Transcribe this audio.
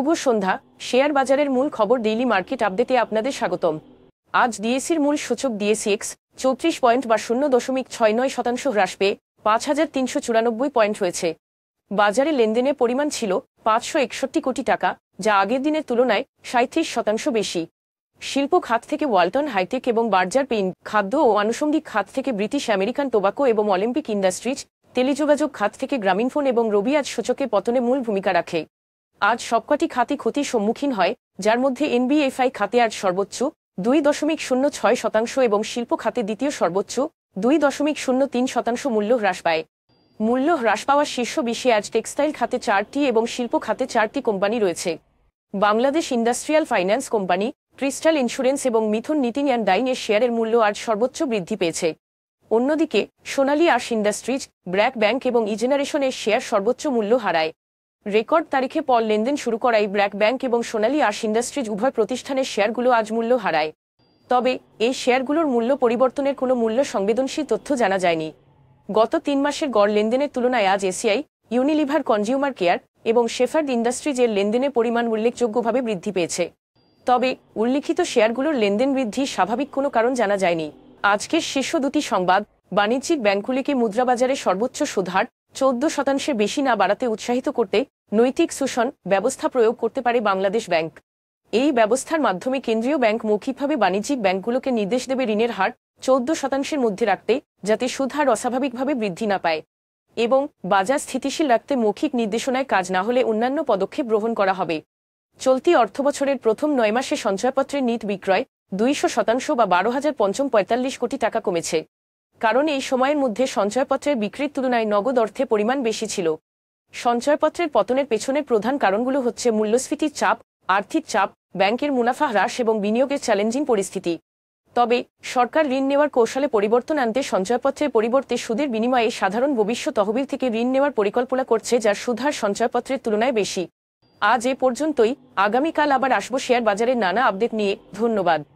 শুভ সন্ধ্যা। Share বাজারের মূল খবর ডেইলি মার্কেট আপডেটে আপনাদের স্বাগতম। আজ ডিএসইর মূল সূচক ডিএসইএক্স 34 পয়েন্ট বা 0.69% হ্রাস পেয়ে 5,394 পয়েন্ট হয়েছে। বাজারে লেনদেনের পরিমাণ ছিল 561 কোটি টাকা, যা আগের দিনের তুলনায় 37% বেশি। শিল্প খাত থেকে ওয়ালটন হাইটেক এবং বার্জার পেইন্ট, খাদ্য ও আনুষঙ্গিক খাত থেকে ব্রিটিশ আমেরিকান টোবাকো এবং অলিম্পিক ইন্ডাস্ট্রিজ, টেলিযোগাযোগ খাত থেকে গ্রামীণফোন এবং রবি আজ সূচকে পতনে মূল ভূমিকা রাখে। আজ সবকটি খাতই ক্ষতির সম্মুখীন হয়, যার মধ্যে এনবিএফআই খাতে আজ সর্বোচ্চ 2.06% এবং শিল্প খাতে দ্বিতীয় সর্বোচ্চ 2.03% মূল্য হ্রাস পায়। মূল্য হ্রাস পাওয়া শীর্ষ 20-এ আজ টেক্সটাইল খাতে 4টি এবং শিল্প খাতে 4টি কোম্পানি রয়েছে। Bangladesh industrial finance company, crystal insurance এবং মিথুন নিটিং অ্যান্ড ডাইং এর শেয়ারের মূল্য আজ সর্বোচ্চ বৃদ্ধি পেয়েছে। অন্যদিকে সোনালী আর্শ ইন্ডাস্ট্রিজ, ব্র্যাক ব্যাংক এবং ইজেনারেশনের শেয়ার সর্বোচ্চ মূল্য হারায়। রেকর্ড তারিখে পর লেনদেন শুরু করায় ব্র্যাক ব্যাংক এবং সোনালী আর্শ ইন্ডাস্ট্রিজ উভয় প্রতিষ্ঠানের শেয়ারগুলো আজ মূল্য হারায়। তবে এই শেয়ারগুলোর মূল্য পরিবর্তনের কোনো মূল্য সংবেদনশীল তথ্য জানা যায়নি। গত 3 মাসের গড় লেনদেনের তুলনায় আজ এসিআই, ইউনিলিভার কনজিউমার কেয়ার এবং শেফার্ড ইন্ডাস্ট্রিজ এর লেনদেনের পরিমাণ উল্লেখযোগ্যভাবে বৃদ্ধি পেয়েছে। তবে উল্লিখিত শেয়ারগুলোর লেনদেন বৃদ্ধির স্বাভাবিক কোনো কারণ জানা যায়নি। আজকের শীর্ষ দুটি সংবাদ: বাণিজ্যিক ব্যাংকগুলিকে মুদ্রাবাজারে সর্বোচ্চ সুদহার 14% বেশি না বাড়াতে উৎসাহিত করতে নৈতিক শোষণ ব্যবস্থা প্রয়োগ করতে পারে বাংলাদেশ ব্যাংক। এই ব্যবস্থার মাধ্যমে কেন্দ্রীয় ব্যাংক মৌখিকভাবে বাণিজ্যিক ব্যাংকগুলোকে নির্দেশ দেবে ঋণের হার 14%-এর মধ্যে রাখতে, যাতে সুদহার অস্বাভাবিকভাবে বৃদ্ধি না পায়, এবং বাজার স্থিতিশীল রাখতে মৌখিক নির্দেশনায় কাজ না হলে অন্যান্য পদক্ষেপ গ্রহণ করা হবে। চলতি অর্থবছরের প্রথম 9 মাসে সঞ্চয়পত্রের নিট বিক্রয় 200% বা 12,545 কোটি টাকা কমেছে। কারণ এই সময়ের মধ্যে সঞ্চয়পত্রের বিক্রির তুলনায় নগদ অর্থে পরিমাণ বেশি ছিল। সঞ্চয়পত্রের পতনের পেছনের প্রধান কারণগুলো হচ্ছে মূল্যস্ফীতির চাপ, আর্থিক চাপ, ব্যাংকের মুনাফা হ্রাস এবং বিনিয়োগের চ্যালেঞ্জিং পরিস্থিতি। তবে সরকার ঋণ নেওয়ার কৌশলে পরিবর্তন আনতে সঞ্চয়পত্রের পরিবর্তে সুদের বিনিময়ে সাধারণ ভবিষ্যৎ তহবিল থেকে ঋণ নেওয়ার পরিকল্পনা করছে, যার সুদহার সঞ্চয়পত্রের তুলনায় বেশি। আজ এ পর্যন্তই। আগামীকাল আবার আসবো শেয়ার বাজারের নানা আপডেট নিয়ে। ধন্যবাদ।